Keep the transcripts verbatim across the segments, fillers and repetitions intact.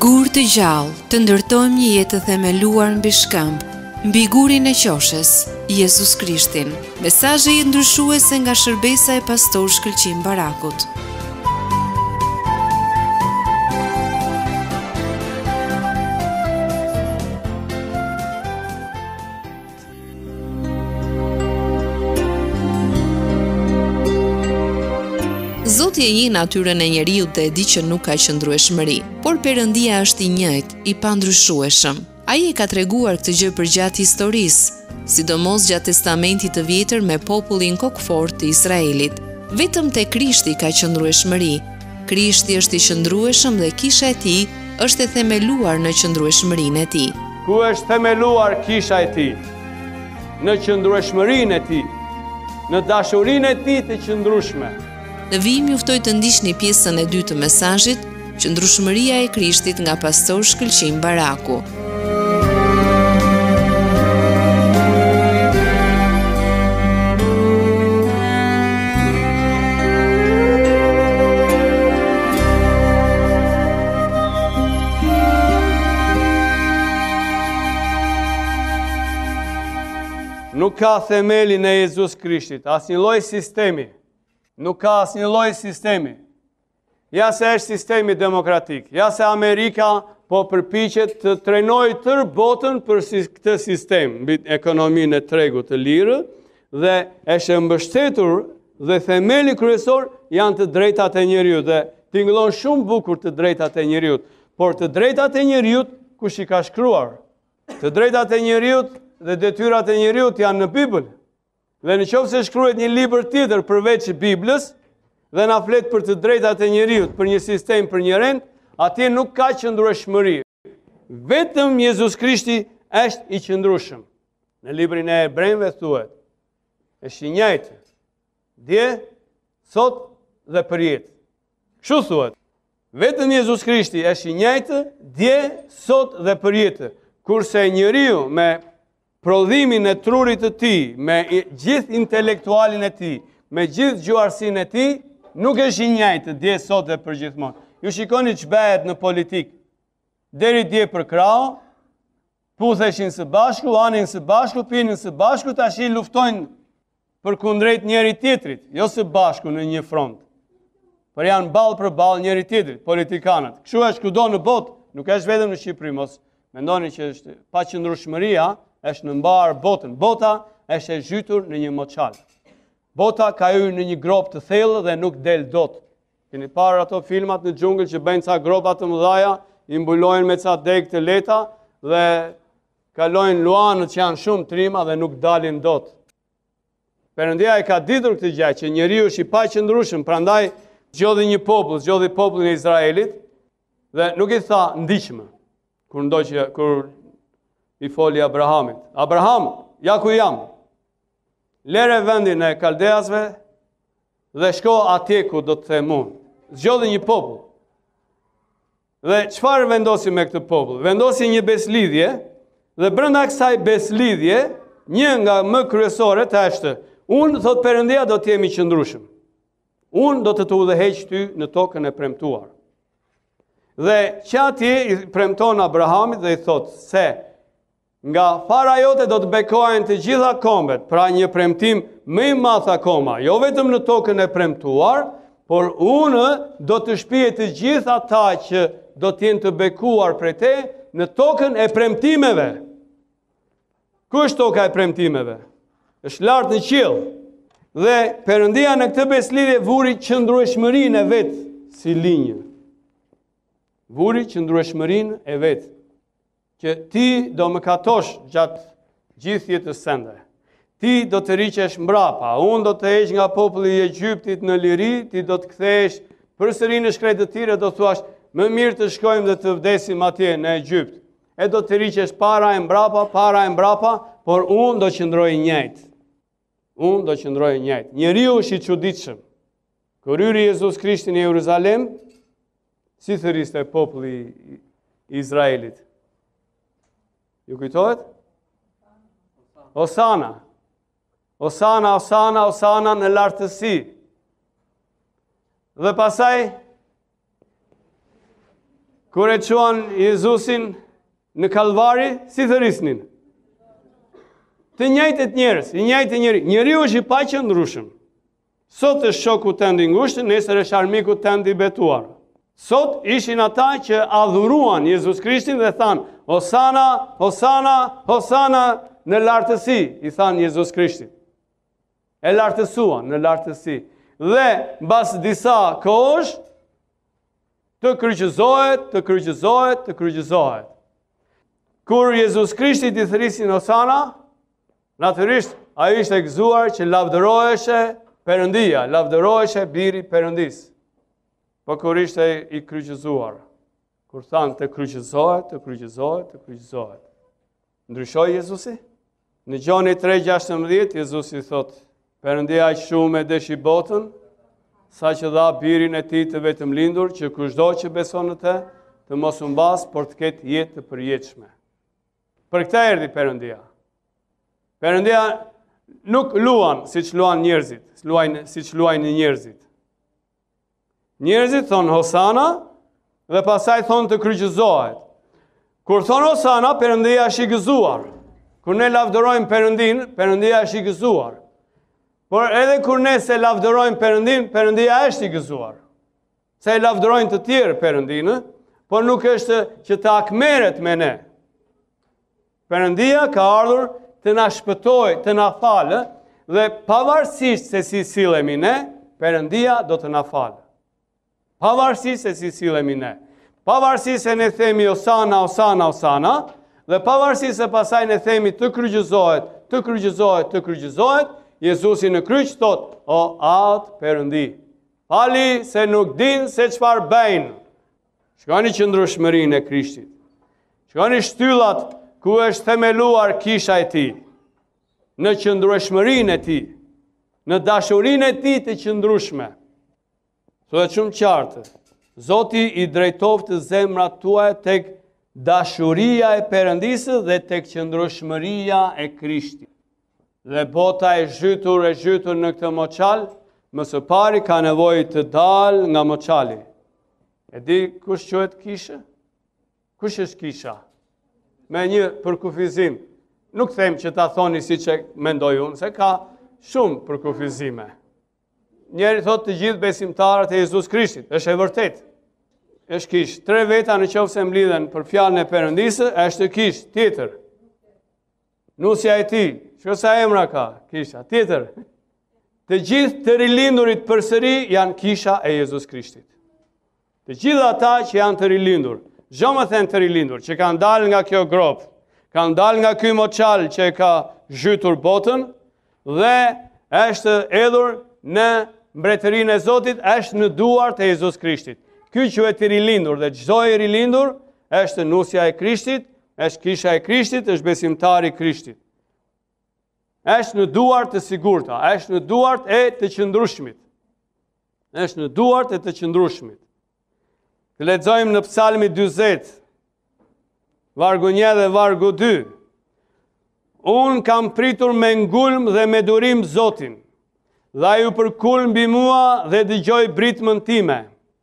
Gur të gjallë, të ndërtojmë një jetë të themeluar mbi shkëmb, mbi gurin e qoshes, Jezus Krishtin. Mesazhe jetë ndryshuese nga shërbesa e pastor Shkëlqim Barakut. Zoti e njeh natyrën e njeriut dhe e di që nuk ka qëndrueshmëri, por Perëndia është i njëjtë, i pandryshueshëm. Ai e ka treguar këtë gjë përgjatë historisë, sidomos gjatë Testamentit të Vjetër me popullin kokfort të Izraelit. Vetëm te Krishti ka qëndrueshmëri. Krishti është i qëndrueshëm dhe kisha e tij është e themeluar në qëndrueshmërinë e tij. Ku është themeluar kisha e tij? Në qëndrueshmërinë e tij, në dashurinë e tij të qëndrueshme. Në vijim juftoj të ndiqni pjesën e dytë të mesazhit, Qëndrueshmëria e Krishtit nga pastor Shkëlqim Baraku. Nuk ka themelin e Jezus Krishtit, asnjë lloj sistemi. Nuk ka asnjë lloj sistemi. Ja se është sistemi demokratik, ja se Amerika po përpiqet të trajnojë tërë botën për këtë sistem, mbi ekonominë e tregut të lirë, dhe është mbështetur dhe themeli kryesor janë të drejtat e njeriut dhe tingëllon shumë bukur të drejtat e njeriut, por të drejtat e njeriut kush i ka shkruar? Të drejtat e njeriut dhe detyrat e njeriut janë në Bibël. Dhe në qoftë se shkruhet një libër tjetër përveç Biblës dhe na flet për të drejtat e njeriut, për një sistem, për një rend, atje nuk ka qëndrueshmëri. Vetëm Jezus Krishti është i qëndrueshëm. Në librin e Hebrejve thuhet, është i njëjtë dje, sot dhe përjetë. Kështu thuhet. Vetëm Jezus Krishti është i njëjtë dje, sot dhe përjetë. Kurse njeriu me prodhimin e trurit të tij, me gjithë intelektualin e tij, me gjithë gjuarsinë e tij, nuk është i njëjtë dje, sot dhe përgjithmonë. Ju shikoni ç'bëhet në politikë. Deri dje për krau, putheshin së bashku, anin së bashku, pinin së bashku, tash i luftojnë për kundrejt njëri tjetrit, jo së bashku në një front. Por janë ballë për ballë njëri tjetrit, politikanët. Kështu është kudo në botë, nuk është vetëm në Shqipëri, mos mendoni që është paqëndrueshmëria është në mbar botën. Bota është e zhytur në një moçal. Bota ka hyrë në një grop të thellë dhe nuk del dot. Keni parë ato filmat në xhungël që bëjnë ca gropa të mëdha, i mbulojnë me ca degë të lehta dhe kalojnë luanët që janë shumë trima dhe nuk dalin dot. Perëndia e ka ditur këtë gjë që njeriu është i paqëndrueshëm, prandaj zgjodhi një popull, zgjodhi popullin e Izraelit dhe nuk i tha ndiqmë. Kur ndoqë kur i foli Abrahamit. Abraham, ja ku jam. Lere vendin e Kaldeasve dhe shko atje ku do të them unë. Zgjodhi një popull. Dhe çfarë vendosi me këtë popull? Vendosi një beslidhje dhe brenda kësaj beslidhje, një nga më kryesoret është, unë thot Perëndia do të jemi qëndrueshëm. Unë do të të udhëheq ty në tokën e premtuar. Dhe që atje i premton Abrahamit dhe i thot se nga fara jote do të bekohen të gjitha kombet, pra një premtim më i madh akoma, jo vetëm në tokën e premtuar, por unë do të shpije të gjitha ata që do të jenë të bekuar prej te në tokën e premtimeve. Ku është toka e premtimeve? Është lart në qiell. Dhe Perëndia në këtë beslidhje vuri qëndrueshmërinë e vet si linjë. Vuri qëndrueshmërinë e vet, që ti do më katosh gjatë gjithë jetës sende. Ti do të riqesh mbrapa, unë do të heq nga populli i Egjiptit në liri, ti do të kthehesh përsëri në shkretë të tire, do të thuash, më mirë të shkojmë dhe të vdesim atje në Egjipt. E do të riqesh para e mbrapa, para e mbrapa, por unë do qëndroj njëjtë. Unë do qëndroj njëjtë. Njeriu është i çuditshëm. Kur hyri Jezus Krishti në Jeruzalem, si thëriste populli i Izraelit? Ju kujtohet? Osana. Osana, Osana, Osana në lartësi. Dhe pasaj Kur e quan Jezusin në Kalvari, si thërisnin? Të njëjtët njerëz, i njëjtë njeri. Njeriu është i paqëndrueshëm. Sot është shoku tënd i ngushtë, nesër është armiku tënd i betuar. Sot ishin ata që adhuruan Jezus Krishtin dhe thanë, Hosana, Hosana, Hosana në lartësi, i thanë Jezus Krishtit. E lartësuan në lartësi. Dhe mbas disa kohësh, të kryqëzohet, të kryqëzohet, të kryqëzohet. Kur Jezus Krishtit i thrisin Hosana, natyrisht ai ishte gëzuar që lavdëroheshe Perëndia, lavdëroheshe biri Perëndis. Po kur ishte i kryqëzuar, kur thanë të kryqëzohet, të kryqëzohet, të kryqëzohet. Ndryshoi Jezusi? Në Gjoni tre gjashtëmbëdhjetë, Jezusi thot, Perëndia aq shumë e deshi botën, sa që dha birin e tij të vetëm lindur, që kushdo që beson në të, të mos u mbas, por të ketë jetë të përjetshme. Për këtë erdhi Perëndia. Perëndia nuk luan siç luan njerëzit, luajnë siç luajnë njerëzit. Njerëzit thonë Hosana dhe pasaj thonë të kryqëzohet. Kur thonë Hosana, Perëndia është i gëzuar. Kur ne lavdërojmë Perëndin, Perëndia është i gëzuar. Por edhe kur ne se lavdërojmë Perëndin, Perëndia është i gëzuar. Se lavdërojnë të tjerë Perëndinë, por nuk është që të akmeret me ne. Perëndia ka ardhur të na shpëtojë, të na falë, dhe pavarësisht se si sillemi ne, Perëndia do të na falë. Pavarësisht se si sillemi ne. Pavarësisht se ne themi Hosana, Hosana, Hosana, dhe pavarësisht se pasaj ne themi të kryqëzohet, të kryqëzohet, të kryqëzohet, Jezusi në kryq thot, o atë Perëndi, fali se nuk din se çfarë bëjnë. Shikoni qëndrueshmërinë e Krishtit. Shikoni shtyllat ku është themeluar kisha e tij. Në qëndrueshmërinë e tij, në dashurinë e tij të qëndrueshme. Thotë shumë qartë, Zoti i drejtoftë zemrat tuaja tek dashuria e Perëndisë dhe tek qëndrueshmëria e Krishtit. Dhe bota e zhytur e zhytur në këtë moçal, më së pari ka nevojë të dalë nga moçali. E di kush quhet kisha? Kush është kisha? Me një përkufizim. Nuk them që ta thoni si që mendoj unë, se ka shumë përkufizime. Njeri thot të gjithë besimtarët e Jezus Krishtit, është e vërtet. është kish. Tre veta në qoftë se mblidhen për fjalën e Perëndisë, është kish tjetër. Nusja e tij, çka sa emra ka, kisha tjetër. Të gjithë të rilindurit përsëri janë kisha e Jezus Krishtit. Të gjithë ata që janë të rilindur, zho më thënë të rilindur, që kanë dalë nga kjo grop, kanë dalë nga ky moçal që ka zhytur botën dhe është edhur në mbretërinë e Zotit, është në duart e Jezus Krishtit. Ky quhet i rilindur dhe çdo i rilindur është nusja e Krishtit, është kisha e Krishtit, është besimtari i Krishtit. Është në duart të sigurta, është në duart e të qëndrueshmit. Është në duart e të qëndrueshmit. Të lexojmë në Psalmi dyzet, vargu një dhe vargu dy. Unë kam pritur me ngulm dhe me durim Zotin, dhe ai u përkul mbi mua dhe dëgjoi britmën time.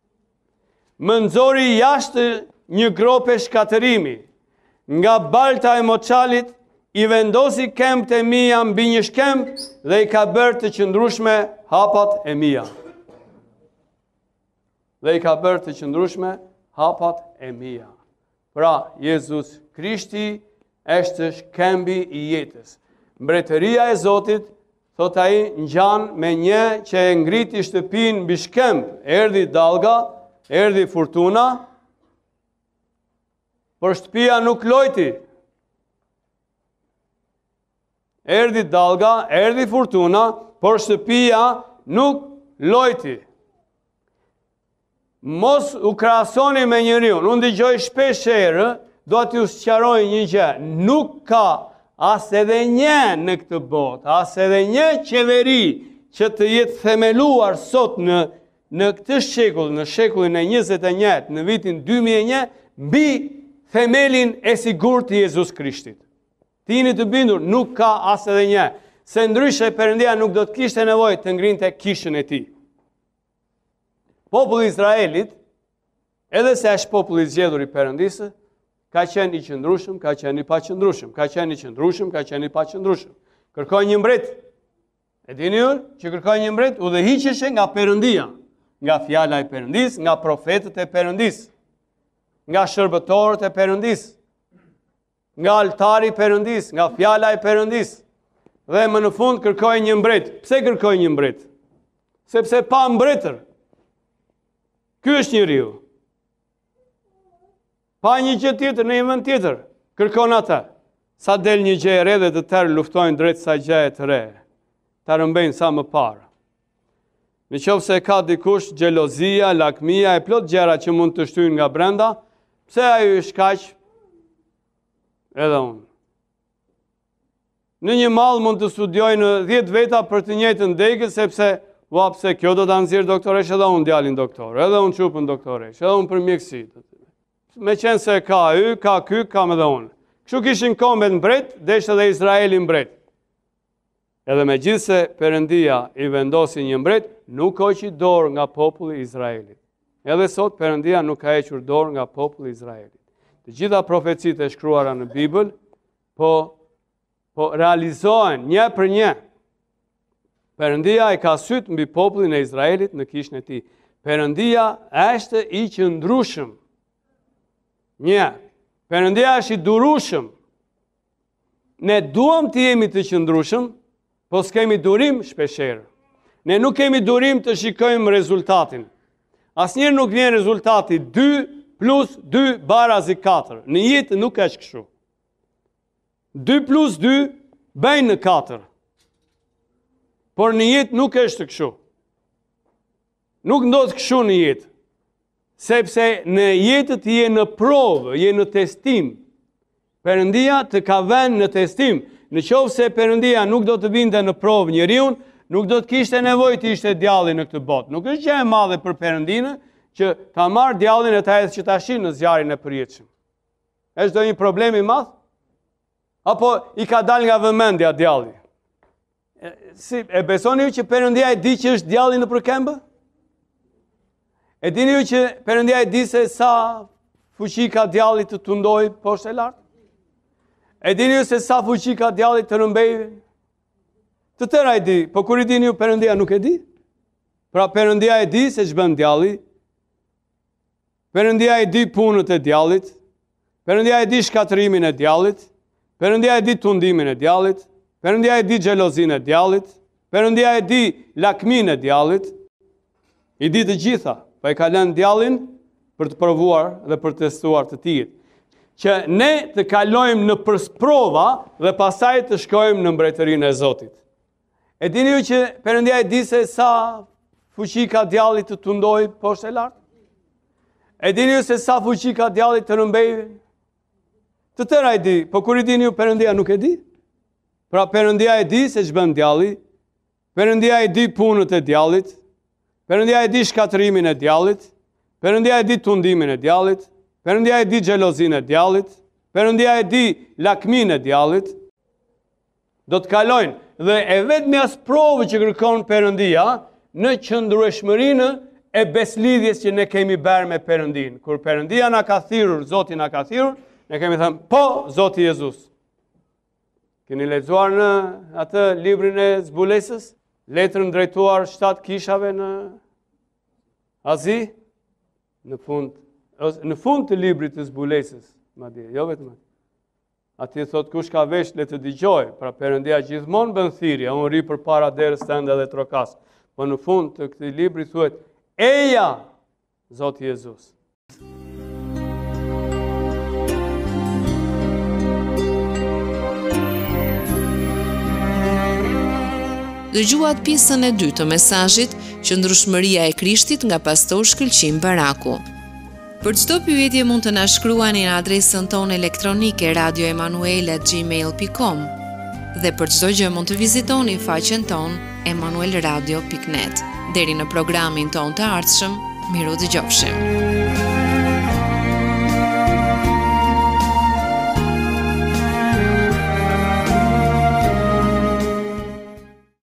Më nxori jashtë një grope shkatërimi, nga balta e moçalit i vendosi këmbët e mia mbi një shkemb dhe i ka bërë të qëndrueshme hapat e mia. Dhe i ka bërë të qëndrueshme hapat e mia. Pra, Jezus Krishti është shkembi i jetës. Mbretëria e Zotit, thot ai, ngjan me një që e ngriti shtëpinë mbi shkemb. Erdhi dallga, erdhi furtuna, por shtëpia nuk lojti. Erdhi dallga, erdhi furtuna, por shtëpia nuk lojti. Mos u krahasoni me njeriu. Unë dëgjoj shpesh herë, do t'ju sqaroj një gjë. Nuk ka as edhe një në këtë botë, as edhe një qeveri që të jetë themeluar sot në në këtë shekull, në shekullin e njëzet e njëjtë, në vitin dy mijë e një, mbi themelin e sigurt të Jezus Krishtit. Ti jeni të bindur, nuk ka as edhe një. Se ndryshe Perëndia nuk do të kishte nevojë të ngrinte kishën e tij. Populli i Izraelit Edhe se është populli i zgjedhur i Perëndisë, ka qenë i qëndrueshëm, ka qenë i paqëndrueshëm, ka qenë i qëndrueshëm, ka qenë i paqëndrueshëm. Kërkoi një mbret. E dini ju që kërkoi një mbret, udhëhiqeshe nga Perëndia, nga fjala e Perëndisë, nga profetët e Perëndisë, nga shërbëtorët e Perëndisë, nga altari i Perëndisë, nga fjala e Perëndisë. Dhe më në fund kërkoi një mbret. Pse kërkoi një mbret? Sepse pa mbretër. Ky është njeriu. Pa një gjë tjetër në një vend tjetër, kërkon atë. Sa del një gjë e re dhe të tërë luftojnë drejt sa gjë të re. Ta rëmbejnë sa më parë. Në qoftë se ka dikush xhelozia, lakmia e plot gjëra që mund të shtyjnë nga brenda, pse ai është kaq? Edhe unë. Në një mall mund të studiojnë dhjetë veta për të njëjtën degë, sepse ua pse kjo do ta nxjerr doktoresh, edhe unë djalin doktor, edhe unë çupën doktoresh, edhe unë për mjekësi. Me qenë se ka y, ka ky, kam edhe unë. Kështu kishin kombet mbret, deshte edhe Izraeli mbret. Edhe me gjithë se Perëndia i vendosi një mbret, nuk hoqi dorë nga populli i Izraelit. Edhe sot Perëndia nuk ka hequr dorë nga populli i Izraelit. Të gjitha profecitë e shkruara në Bibël, po, po realizohen një për një. Perëndia e ka syt mbi popullin e Izraelit në kishën e tij. Perëndia është i qëndrueshëm. Një, Perëndia është i durueshëm. Ne duam të jemi të qëndrueshëm, po s'kemi durim shpeshherë. Ne nuk kemi durim të shikojmë rezultatin. Asnjëherë nuk vjen rezultati dy plus dy barazi katër. Në jetë nuk është kështu. dy plus dy bëjnë në katër. Por në jetë nuk është kështu. Nuk ndodh kështu në jetë. Sepse në jetët je në provë, je në testim. Perëndia të ka vënë në testim. Në qoftë se Perëndia nuk do të vinte në provë njeriu, nuk do të kishte nevojë të ishte djalli në këtë botë. Nuk është gjë e madhe për Perëndinë që ta marr djallin e ta hedhë që ta shin në zjarrin e përjetshëm. Është do një problem i madh? Apo i ka dalë nga vëmendja djalli? E, si, e besoni ju që Perëndia e di që është djalli në përkembë? E dini ju që Perëndia e di se sa fuqi ka djalli të tundoj poshtë e lartë? E dini ju se sa fuqi ka djalli të rëmbej? Të tëra e di, po kur i dini ju Perëndia nuk e di? Pra Perëndia e di se ç'bën djalli. Perëndia e di punët e djallit. Perëndia e di shkatërimin e djallit. Perëndia e di tundimin e djallit. Perëndia e di xhelozinë e djallit. Perëndia e di lakminë e djallit. I di të gjitha. Po e ka lënë djallin për të provuar dhe për të testuar të tijit. Që ne të kalojmë në përsprova dhe pasaj të shkojmë në mbretërinë e Zotit. E dini ju që Perëndia e di se sa fuqi ka djalli të tundoj poshtë e lartë? E dini ju se sa fuqi ka djalli të rëmbej? Të tëra e di, po kur i dini ju Perëndia nuk e di? Pra Perëndia e di se ç'bën djalli. Perëndia e di punët e djallit. Perëndia e di shkatërimin e djallit. Perëndia e di tundimin e djallit. Perëndia e di xhelozinë e djallit. Perëndia e di lakminë e djallit. Do të kalojnë dhe e vetmi as provë që kërkon Perëndia në qëndrueshmërinë e beslidhjes që ne kemi bërë me Perëndinë. Kur Perëndia na ka thirrur, Zoti na ka thirrur, ne kemi thënë, po, Zoti Jezus. Keni lexuar në atë librin e zbulesës? Letrën drejtuar shtatë kishave në Azi? Në fund, në fund të librit të zbulesës, madje, jo vetëm. Ati thot kush ka vesh le të dëgjoj, pra Perëndia gjithmonë bën thirrje, unë ri përpara derës tënde dhe trokas. Po në fund të këtij libri thuhet, eja, Zoti Jezus. Dëgjuat pjesën e dytë të mesazhit Qëndrueshmëria e Krishtit nga pastor Shkëlqim Baraku. Për çdo pyetje mund të na shkruani në adresën tonë elektronike radio emanuel at gmail dot com dhe për çdo gjë mund të vizitoni faqen tonë emanuel radio dot net. Deri në programin tonë të ardhshëm, miru dëgjofshim.